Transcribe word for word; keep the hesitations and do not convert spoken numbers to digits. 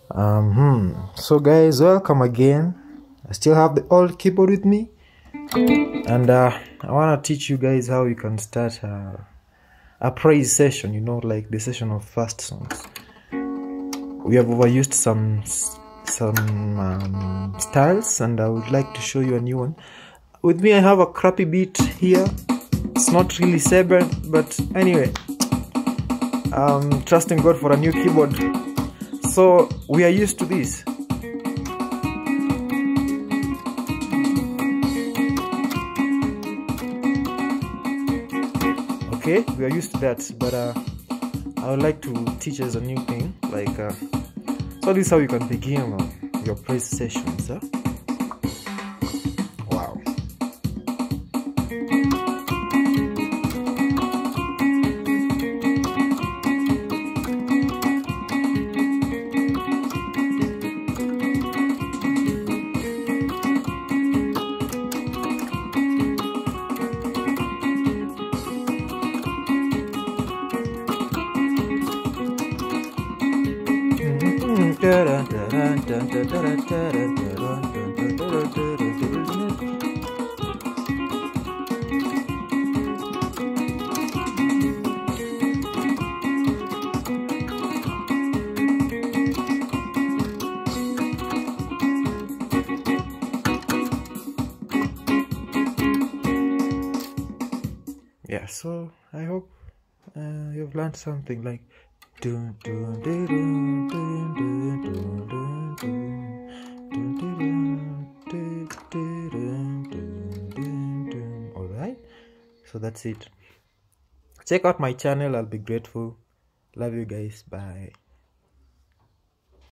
Um, hmm. So guys, welcome again. I still have the old keyboard with me, and uh, I want to teach you guys how you can start uh, a praise session. You know, like the session of fast songs. We have overused some some um, styles, and I would like to show you a new one. With me, I have a crappy beat here. It's not really Saber, but anyway, I'm trusting God for a new keyboard. So we are used to this. Okay, we are used to that, but uh, I would like to teach us a new thing. Like, uh, so this is how you can begin uh, your praise sessions. Huh? Wow. Yeah, so I hope uh, you've learned something like dun, dun, dun, dun, dun, dun, dun, dun, dun, dun, dun, dun, dun, dun. All right, so that's it. Check out my channel. I'll be grateful. Love you guys. Bye.